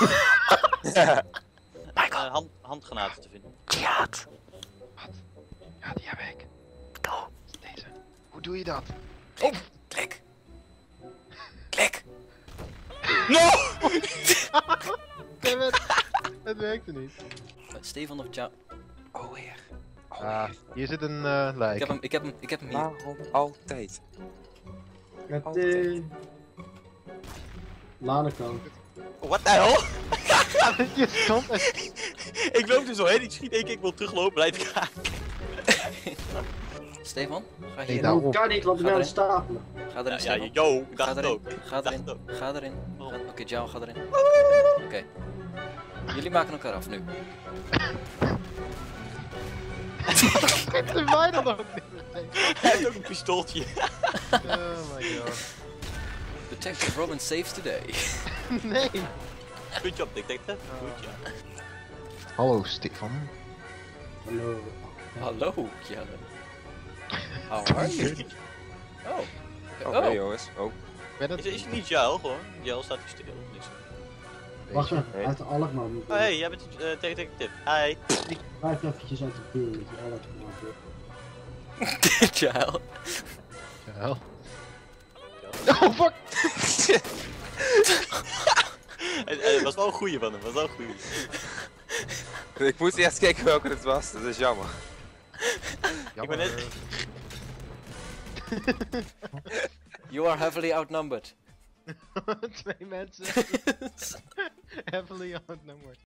Handgranaten te vinden. Jihad. Wat? Ja, die heb ik. Oh. Deze. Hoe doe je dat? Klik. Klik. No! Het werkte niet. Stefan of Ciao? Oh heer. Ah, hier zit een lijk. Ik heb hem hier. Waarom altijd? Met Lanekant. What the hell? Je stond en... Ik loop er zo heen, ik schiet één keer, ik wil teruglopen, blijf gaan. Stefan, ga Nee, hier. nou. Dat kan niet, want ik ben aan het stapelen. Ga erin, Ja, Stefan. yo, ik Ga dacht het erin. ook. Ga Ik dacht erin. het ook. Ga erin. Waarom? Oké, Ciao, ga erin. Oké. Jullie maken elkaar af nu. Schiet er mij dan nog niet mee. Hij heeft ook een pistooltje. Oh my god. Detective Robin saves today. Nee. Good job, detective. Goed, ja. Hallo Stefan. Hallo. Hallo, Jelle. How are you? Oh. Oh, Oh. nee jongens. Oh. Ben het... Is het niet Jel gewoon? Jel staat hier stil. Dus. Wacht even, Nee. hij heeft de Alkmaar moeten. Oh, hey, jij bent detective. Hi. Blijf eventjes uit de buurt, dat je Alkmaar hebt. Jelle. Ja. Oh fuck! Het was wel een goeie van hem, was wel een goeie. Ik moest eerst kijken welke het was, dat is jammer. Ik ben net... You are heavily outnumbered. 2 mensen. Heavily outnumbered.